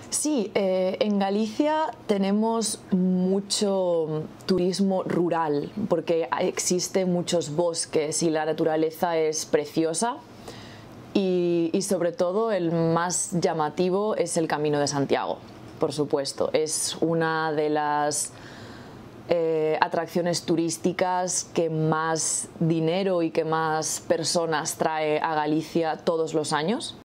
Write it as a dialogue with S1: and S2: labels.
S1: Sí, en Galicia tenemos mucho turismo rural porque existen muchos bosques y la naturaleza es preciosa y sobre todo el más llamativo es el Camino de Santiago, por supuesto. Es una de las atracciones turísticas que más dinero y que más personas trae a Galicia todos los años.